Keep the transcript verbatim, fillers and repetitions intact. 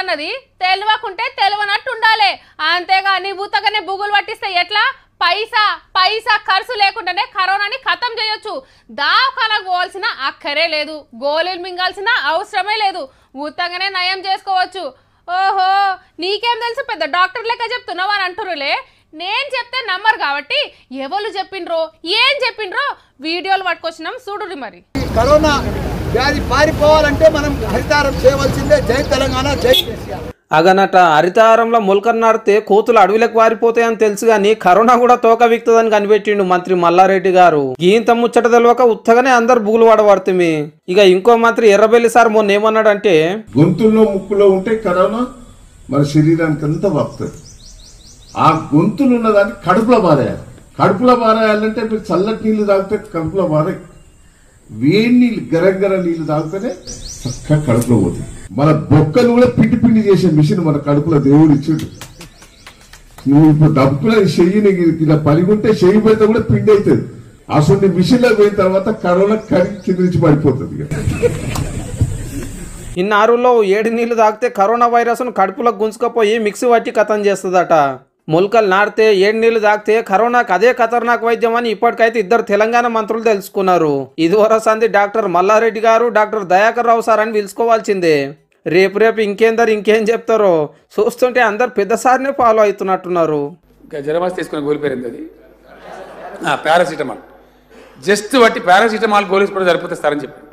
అన్నది తెలియకుంటే తెలియనట్టు ఉండాలి. అంతేగాని బుత్తగానే బుగులు పట్టిస్తే ఎట్లా? పైసా పైసా ఖర్చు లేకుండానే కరోనాని ఖతం చేయొచ్చు. దావఖానకు పోవాల్సిన అక్కరే లేదు, గోళీలు మింగాల్సిన అవసరమే లేదు, ఉత్తగానే నయం చేసుకోవచ్చు. ఓహో నీకేం తెలుసు, పెద్ద డాక్టర్ లెక్క చెప్తున్నావు అని అంటురులే. నేను చెప్తే నమ్మరు కాబట్టి ఎవరు చెప్పిండ్రో ఏం చెప్పిండ్రో వీడియోలు పట్టుకొచ్చినాం చూడుర్రి. మరి కరోనా వ్యాధి పారిపోవాలంటే మనం హరితారం చేయవలసిందే. జై తెలంగాణ, జై కేసీఆర్. అగనట హరితారంలో మొలకలు నాడితే కోతులు అడవిలకు వారిపోతాయని తెలుసు గాని కరోనా కూడా తోక విక్తదని కనిపెట్టిండు మంత్రి మల్లారెడ్డి గారు. గీంత ముచ్చట తెలియక ఉత్తగానే అందరు బుగులు పడబడుతుంది. ఇక ఇంకో మంత్రి ఎర్రబెల్లి సార్ మొన్న ఏమన్నాడంటే, గొంతుల్లో ముక్కులో ఉంటే కరోనా మన శరీరానికి అంతా వస్తుంది. ఆ గొంతులు ఉన్నదాన్ని కడుపులో బారేయాలి. కడుపులో బారేయాలంటే మీరు చల్లటి నీళ్లు తాగితే కడుపులో బారాయి, వేడి నీళ్ళు గరగర నీళ్లు తాగితేనే చక్కగా కడుపులో పోతుంది. మన బొక్కలు కూడా పిండి పిండి చేసే మిషన్ మన కడుపులో దేవుడు ఇచ్చాడు. నువ్వు ఇప్పుడు డబ్బుల చెయ్యిని ఇలా పలిగుంటే చెయ్యి పెడితే కూడా పిండి అవుతుంది. అసలు మిషన్ లో పోయిన తర్వాత కరోనా కరిగి కింద నుంచి పడిపోతుంది. ఇన్నారులో ఏడు నీళ్లు తాగితే కరోనా వైరస్ ను కడుపులో గుంజుకపోయి మిక్సీ పట్టి కథం చేస్తుందట. మొలకలు నాడితే ఏడు నీళ్లు తాగితే కరోనాకు అదే ఖతర్నాక్ వైద్యం అని ఇప్పటికైతే ఇద్దరు తెలంగాణ మంత్రులు తెలుసుకున్నారు. ఇదివరకు సంది డాక్టర్ మల్లారెడ్డి గారు, డాక్టర్ దయాకర్ రావు సార్ అని పిలుచుకోవాల్సిందే. రేపు రేపు ఇంకేందరు ఇంకేం చెప్తారో చూస్తుంటే అందరు పెద్ద సార్నే ఫాలో అవుతున్నట్టున్నారు. జ్వరమాస్ తీసుకుని గోలిపోయింది అది పారాసిటమాల్, జస్ట్ బట్టి పారాసిటమాల్ గోలేసుకోవడం సరిపోతే సారని చెప్పి